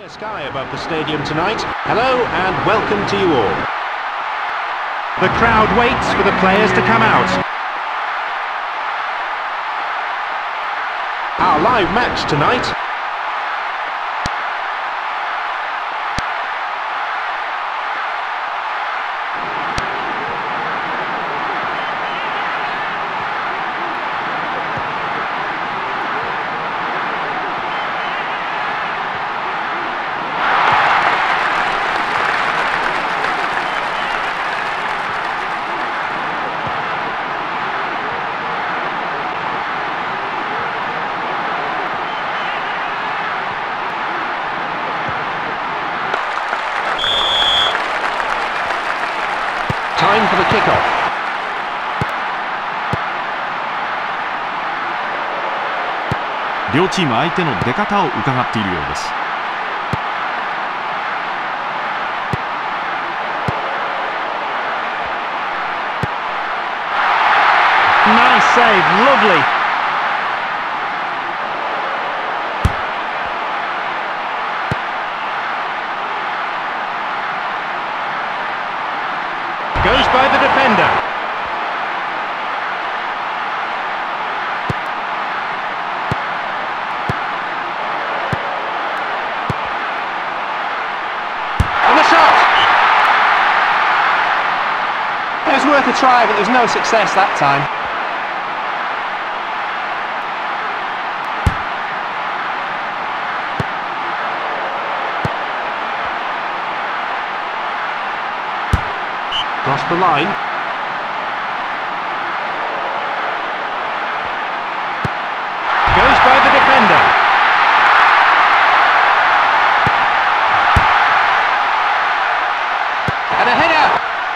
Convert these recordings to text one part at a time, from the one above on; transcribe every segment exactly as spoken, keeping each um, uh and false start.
Clear sky above the stadium tonight. Hello and welcome to you all. The crowd waits for the players to come out. Our live match tonight. Time for the kickoff. 両チーム相手の出方を伺っているようです。 Nice save, lovely. Goes by the defender. And the shot! It was worth a try, but there was no success that time. Cross the line. Goes by the defender. And a header.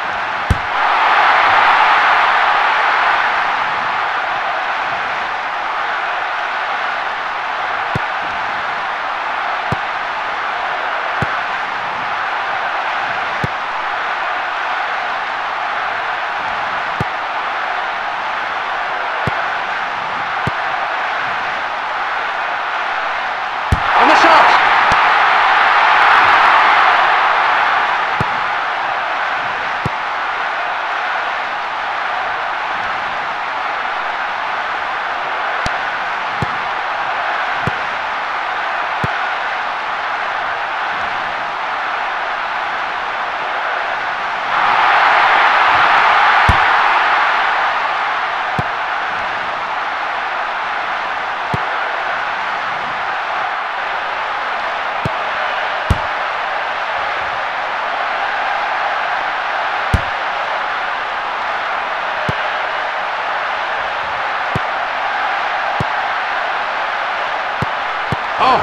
Oh!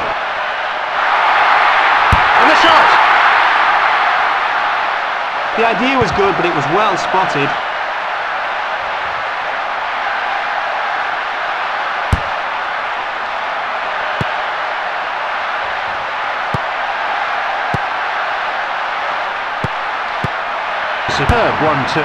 And the shot! The idea was good, but it was well spotted. Superb one two.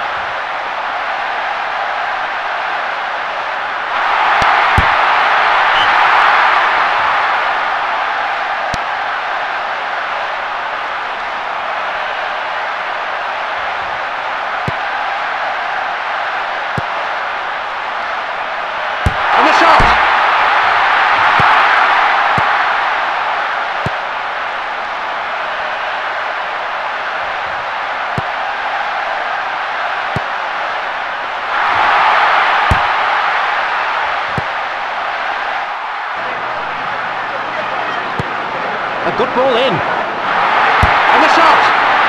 A good ball in. And the shot!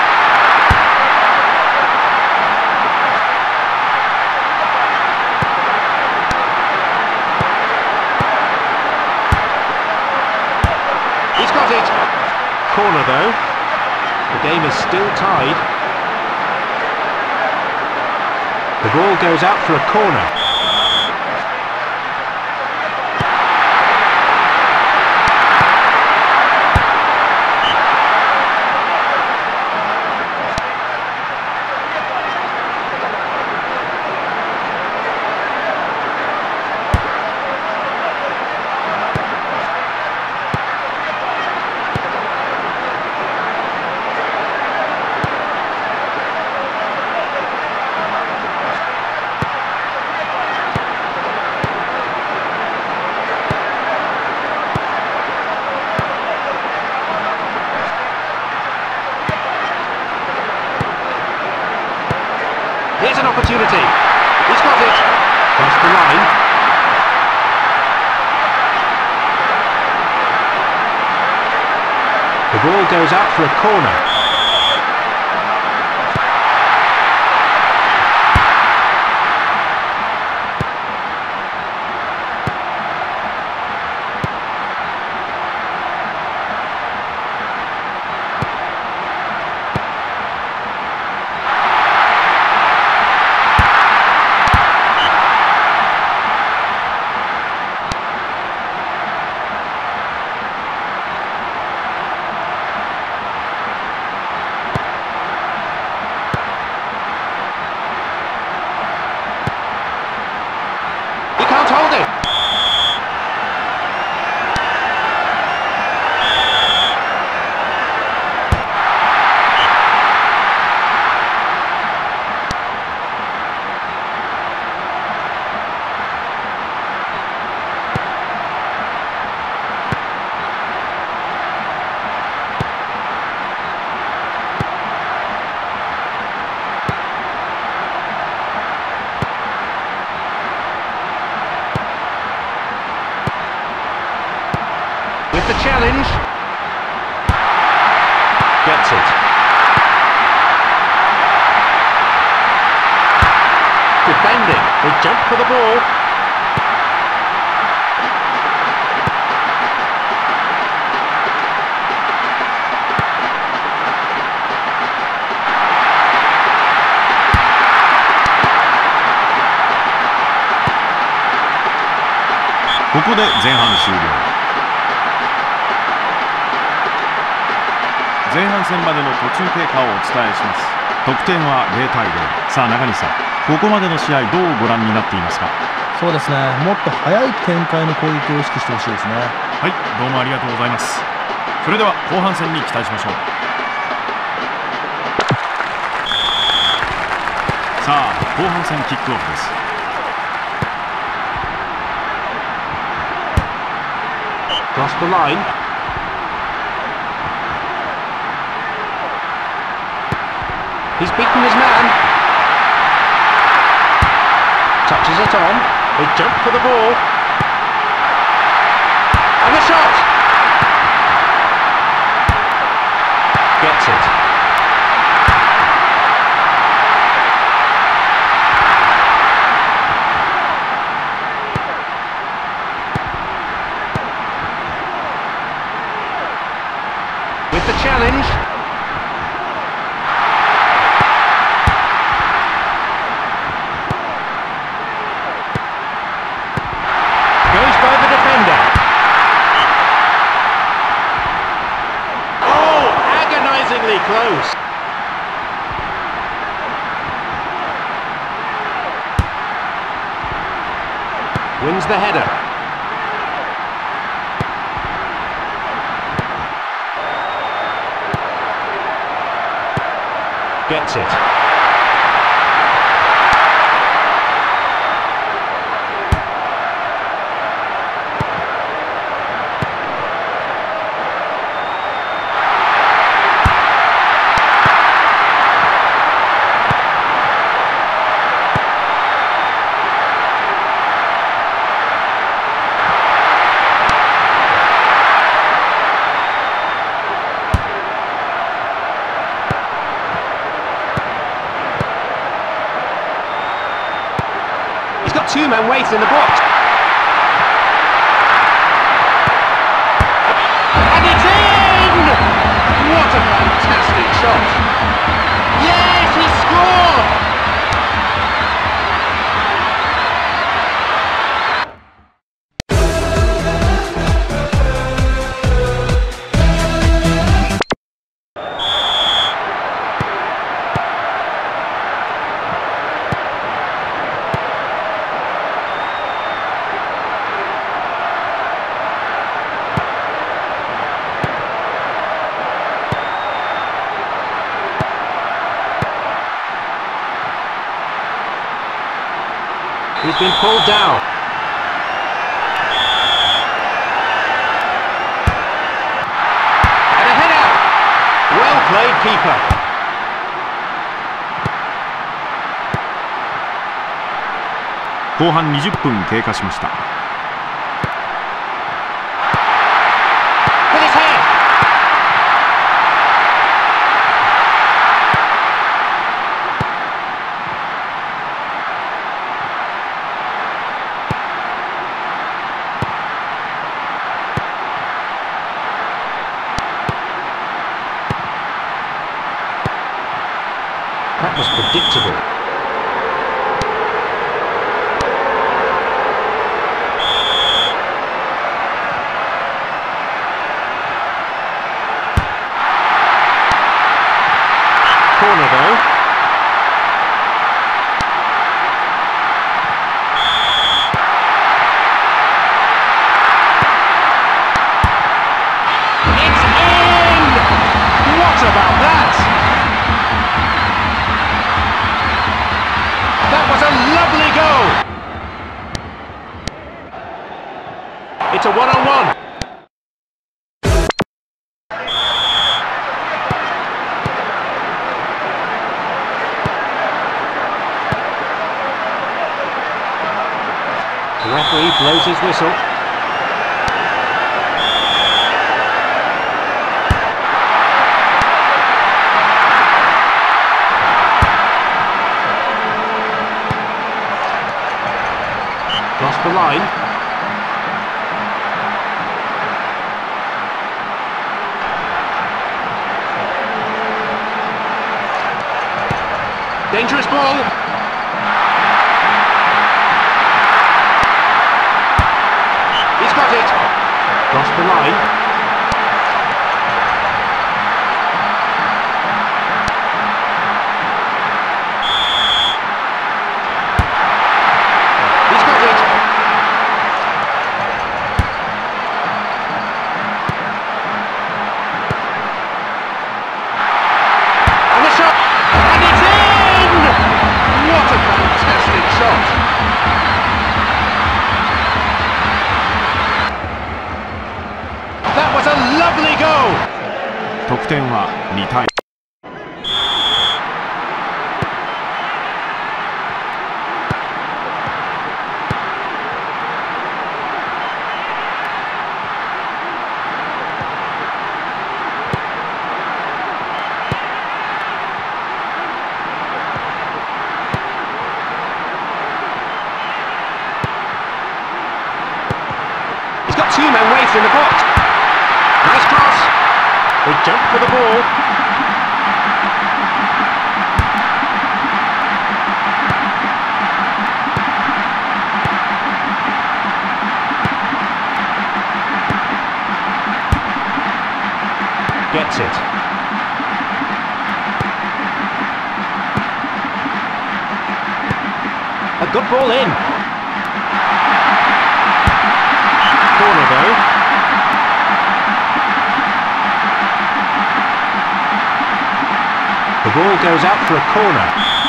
He's got it. Corner though. The game is still tied. The ball goes out for a corner. Here's an opportunity. He's got it. Cross the line. The ball goes out for a corner. Hold it. The challenge. Gets it. Defending. They jump for the ball. ここで前半終了。前半戦までの途中経過をお伝えします。得点はゼロたいゼロ。さあ中西さん、ここまでの試合どうご覧になっていますか？ そうですね、もっと速い展開の攻撃を意識してほしいですね。 はい、どうもありがとうございます。それでは後半戦に期待しましょう。さあ後半戦キックオフです。 Cross the line. He's beaten his man. Touches it on. They jump for the ball. And a shot! Gets it. With the challenge. Close. Wins the header. Gets it. Two men waiting in the box. And it's in! What a fantastic shot. Yes, he scored! He's been pulled down. And a header! Well played, keeper. 後半にじゅっぷん経過しました。 That was predictable. Corner though. It's in! What about that? That was a lovely goal! It's a one-on-one. The referee blows his whistle. Cross the line. Dangerous ball. He's got it. Cross the line. He's got it. And the shot. And it's in! What a fantastic shot. That was a lovely goal. 得点はにたい。 He's got two men waiting in the box. Nice cross. They jump for the ball. Gets it. A good ball in. Corner though. The ball goes out for a corner.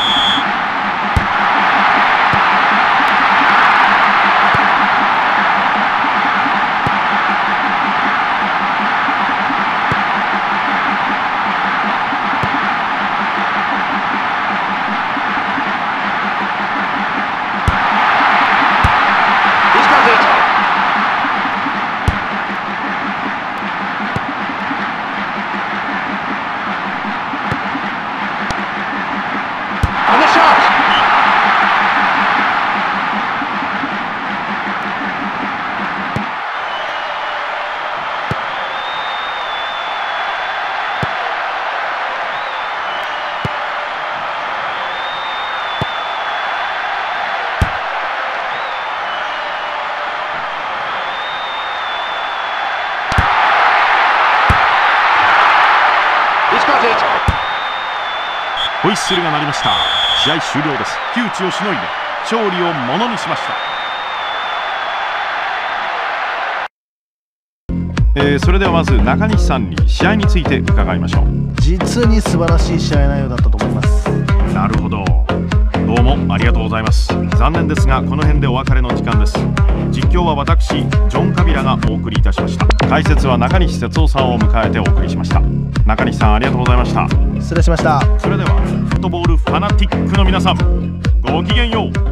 He's got it. And the shot! He's got it. ホイッスルが鳴りました。試合終了です。窮地をしのいで勝利をものにしました。えー、それではまず中西さんに試合について伺いましょう。 実に素晴らしい試合内容だったと思います。 なるほど。どうもありがとうございます。残念ですがこの辺でお別れの時間です。実況は私ジョン・カビラがお送りいたしました。解説は中西哲夫さんを迎えてお送りしました。中西さんありがとうございました。 失礼しました。 それではフットボールファナティックの皆さんごきげんよう。